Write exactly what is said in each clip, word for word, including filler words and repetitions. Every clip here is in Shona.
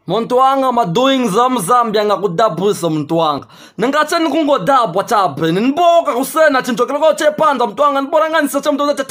Muntu wanga ma doing zam zambian ngakudabusa muntu wanga. Ningatseni kungodabwa chabe. Ninboka kusena chinchokela ko chepanda muntu wanga nibona ngani sacha muntu wanga.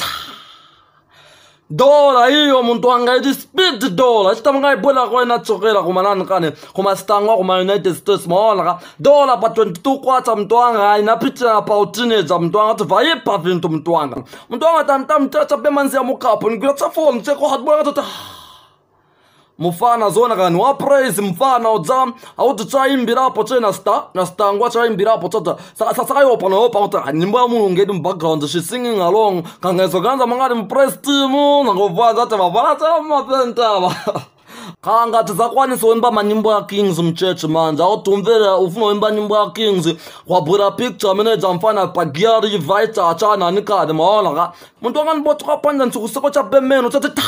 Dola hiyo muntu wanga iti speed dola. Chitama ngai bola kwa ina chokela kumanani kane. Kuma stangwa kuma United States maona ka. Dola pa twenty-two kwata muntu wanga inapita na pa teenager muntu wanga tuvaipa vintu muntu wanga. Muntu wanga tantam chacha bemanzi ya mukapo. Nikuya chafolo ncheko hatbola ngata. Mufana zona kani wa praise mfana odzam auti chaimbirapo chena sta na stangwa chaimbirapo tata sasa sasa yo pano opa uta nyimbo mu ngedi mu background she singing along kangezo ganza mangari mu praise team na ngovaza ata mabala ta mapenta ba kanga tizakwanisa wemba manyimbo ya Kings mchurch manja autumvera ufuna wemba nyimbo ya Kings kwa bura picture manager mfana pa gear vita achana nikade maona ka muntu wanganibotha kwapanda ntsukuseko cha bemeno tata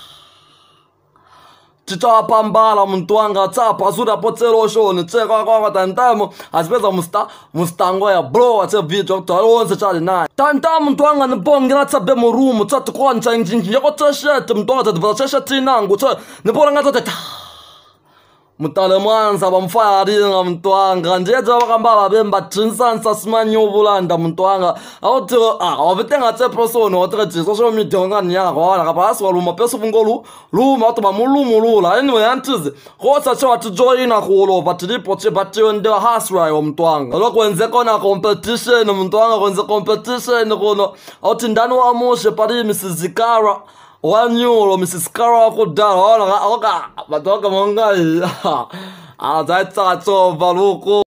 Chicha pambala muntu wanga tsapa sura potselo shoni tseka kwa tantamo asipeza musta mustango ya bro atse video talonze chali naye tantamo muntu wanga nibongira tsabe mu room tsatu koncha njinji yako tshet muntu wanga tadva tshet nangu tsa nibona ngato ta mutale mwanza bamfari nga muntu wanga njeje bakamba bemba tsinsansa simanyobulanda muntu wanga auti ah obitenga tse person otre tso so mi donga nya kwa la paso luma peso fungolu luma auto bamulumulula anyway antize khosa cho ati joina kholo batilipo tse batyo nde hasra yo muntu wanga lokwenze kona competition muntu wanga kwenze competition kono auti ndani wa moshe pari misizikara Wanyulo Missus Kara kudala wala oka batoka mongai ah zaitsa tso baluko